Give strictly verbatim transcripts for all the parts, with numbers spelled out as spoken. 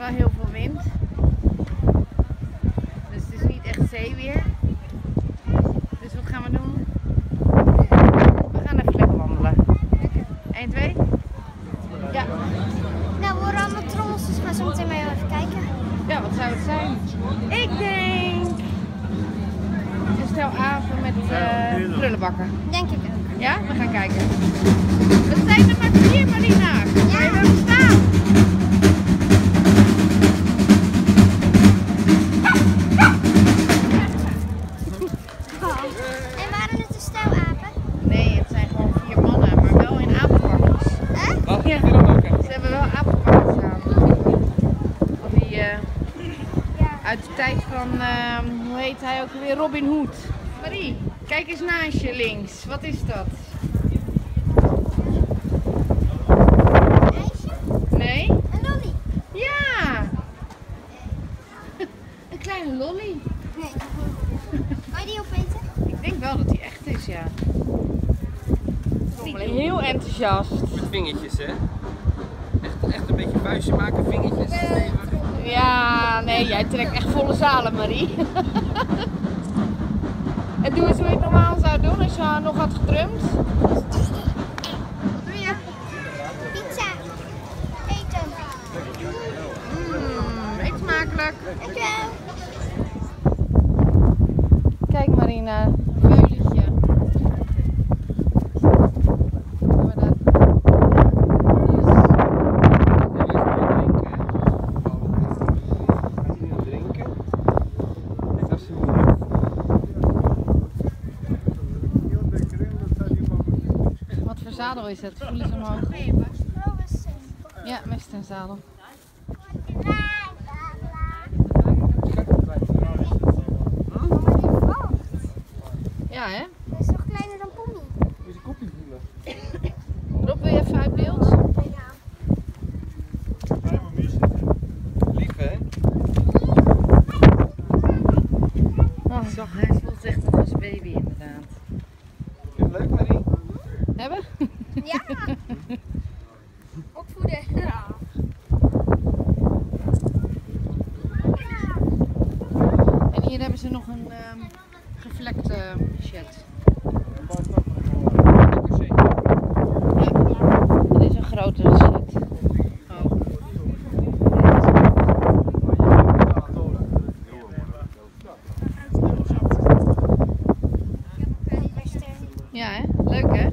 wel heel veel wind. Dus het is niet echt zeeweer. Dus wat gaan we doen? We gaan even lekker wandelen. één, twee? Ja. Nou, we horen allemaal trommels, dus we gaan zo meteen maar even kijken. Ja, wat zou het zijn? Ik denk een stel apen met uh, prullenbakken. Denk ik ook. Ja, we gaan kijken. We zijn er maar vier, Marina. Kan je wel staan? En waren het een stel apen? Nee, het zijn gewoon vier mannen, maar wel in apenpakjes. Huh? Ja, ze hebben wel apenpakjes aan. Of die uh, Ja. uit de tijd van, uh, hoe heet hij ook weer, Robin Hood. Marie, kijk eens naast je links. Wat is dat? Een ijsje? Nee? Een lolly? Ja! Een kleine lolly. Nee. Kan je die opeten? Ik denk wel dat die echt is, ja. Ik ben heel enthousiast. Met vingertjes, hè? Echt, echt een beetje vuistje maken, vingertjes. Ja, nee, jij trekt echt volle zalen, Marie. En doe eens hoe je het normaal zou doen als je nog had gedrumd. Doe je? Pizza. Eten. Mmm, eet smakelijk. Dankjewel. Kijk Marina, veulentje. Gaan we dat? Wat voor zadel is het? Voelen ze omhoog? Ja, westernzadel. Ja, hè? Dat is nog kleiner dan Pommy. Moet je kopje voelen. Rob, wil je even uit beeld? Lief, hè? Oh, zag, hij voelt echt nog als baby inderdaad. Vind je het leuk, Marie? Hebben? Ja. Opvoeden. Ja. En hier hebben ze nog een um, gevlekte shed. Ja, dit is een grotere shed. Oh. Ja, hè? Leuk, hè?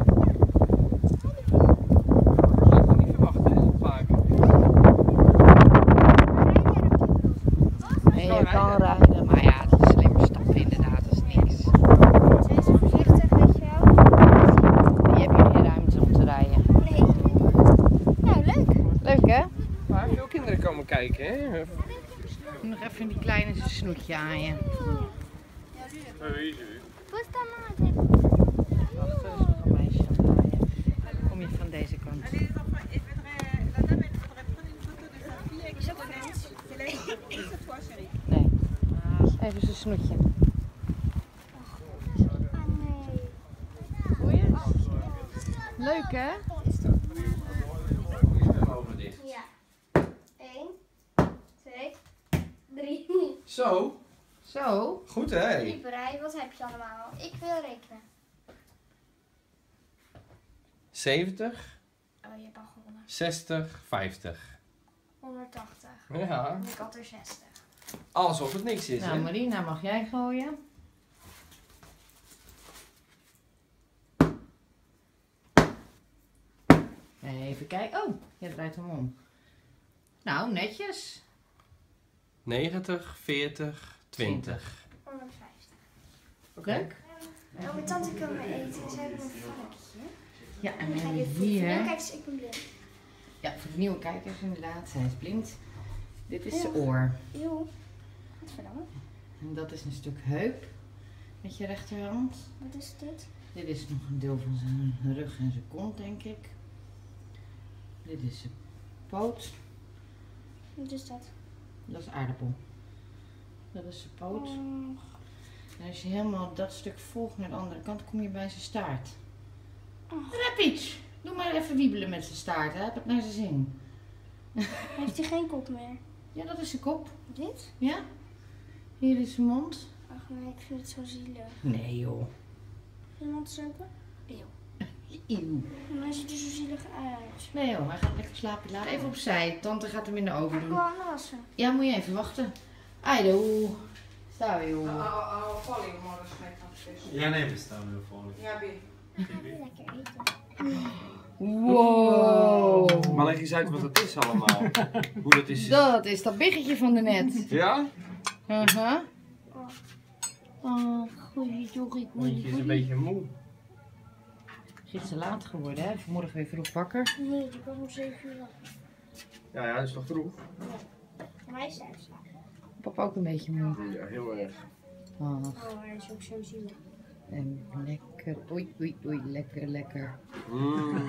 Nee, je kan rijden, maar ja, het is slimmer stappen inderdaad, dat is niks. Zijn ze voorzichtig, weet je wel? Je hebt hier geen ruimte om te rijden. Nee. Nou, leuk. Leuk, hè? Maar veel kinderen komen kijken, hè? Nog even die kleine zijn snoetje aan je. Wat dan maar? Wacht, er is nog een meisje aan het draaien. Kom je van deze kant. Is ook Frans. Nee. Even zijn snoetje. Ah, nee. Goeie? Leuk, hè? Ja. één, twee, drie. Zo, Zo. goed hè? Lieperij, wat heb je allemaal? Ik wil rekenen. zeventig, Oh, je hebt al gewonnen. zestig, vijftig. honderdtachtig. Ja, En ik had er zestig. alsof het niks is, Nou, hè? Marina, mag jij gooien? Even kijken. Oh, je draait hem om. Nou, netjes. negentig, veertig, twintig. honderdvijftig. Leuk. Oh, mijn tante kan me eten. Ze hebben een varkentje. Ja, en En we ga je hebben voeten. hier... Kijk eens, ik ben blind. Ja, voor de nieuwe kijkers inderdaad. Zij is blind. Dit is zijn Ja. oor. Joh. Godverdamme. En dat is een stuk heup met je rechterhand. Wat is dit? Dit is nog een deel van zijn rug en zijn kont, denk ik. Dit is zijn poot. Wat is dat? Dat is aardappel. Dat is zijn poot. Oh. En als je helemaal dat stuk volgt naar de andere kant, kom je bij zijn staart. Oh. Rapids! Doe maar even wiebelen met zijn staart, hè? Heb het naar zijn zin. Heeft hij geen kop meer? Ja, dat is zijn kop. Dit? Ja. Hier is zijn mond. Ach nee, ik vind het zo zielig. Nee joh. Vind je mond eens open? Eeuw. Eeuw. En hij ziet er zo zielig uit. Nee joh, hij gaat lekker slapen. Laat even opzij. Tante gaat hem in de oven Ik doen. wil handen wassen. Ja, moet je even wachten. Aido. Sta joh. Oh, valling morgen slecht. Ja, nee, we staan weer voor. Ja, Bi. Lekker eten. Wow. Maar leg eens uit wat het is allemaal. Hoe dat is. Dat is dat biggetje van de net. Ja? Uh-huh. Oh, goeie jochie, goeie Hondje is een goeie. beetje moe. Het is te laat geworden, hè? Vanmorgen weer vroeg wakker. Nee, die kwam om zeven uur op. Ja, ja, dat is toch vroeg? Voor mij is het uitslagen. Papa ook een beetje moe. Ja, heel erg. Oh, Oh, hij is ook zo zielig. en lekker. Oei, oei, oei, lekker, lekker. Mm.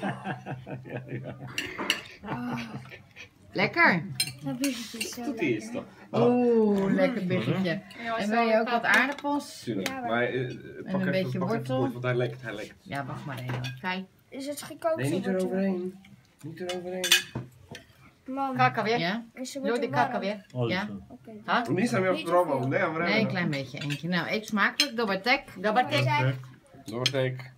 Lekker. Dat biggetje is zo Doet hij eens toch? Oeh, lekker biggetje. En wil je ook wat aardappels? Tuurlijk. Ja, maar- Maar eh, pak een even, beetje pak even wortel. bord, want hij lekt, hij lekt. Ja, wacht maar even. Kijk. Is het gekookt? Nee, niet zo wordt eroverheen. Niet eroverheen. Mam, Kaka weer. Ja? is ze Doe wordt de er warm? kaka weer. Oh, Ja? zo. Oké. Hard? Niet zijn we op Niet de droom, zoveel. nee, maar Nee, een klein beetje eentje. Nou, eet smakelijk. Dobbertek. Dobbertek. Zij- Doortek.